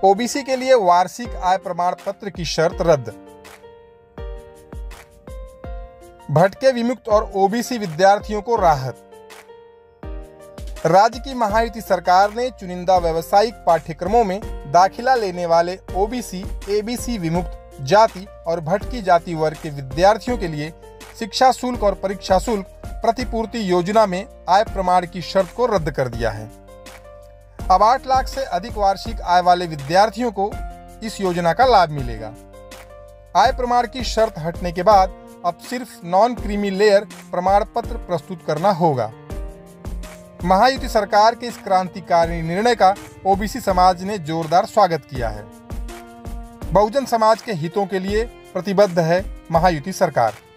OBC के लिए वार्षिक आय प्रमाण पत्र की शर्त रद्द। भटके विमुक्त और ओबीसी विद्यार्थियों को राहत। राज्य की महायुति सरकार ने चुनिंदा व्यावसायिक पाठ्यक्रमों में दाखिला लेने वाले ओबीसी, एबीसी विमुक्त जाति और भटकी जाति वर्ग के विद्यार्थियों के लिए शिक्षा शुल्क और परीक्षा शुल्क प्रतिपूर्ति योजना में आय प्रमाण की शर्त को रद्द कर दिया है। अब 8 लाख से अधिक वार्षिक आय वाले विद्यार्थियों को इस योजना का लाभ मिलेगा। आय प्रमाण की शर्त हटने के बाद अब सिर्फ नॉन क्रीमी लेयर प्रमाण पत्र प्रस्तुत करना होगा। महायुति सरकार के इस क्रांतिकारी निर्णय का ओबीसी समाज ने जोरदार स्वागत किया है। बहुजन समाज के हितों के लिए प्रतिबद्ध है महायुति सरकार।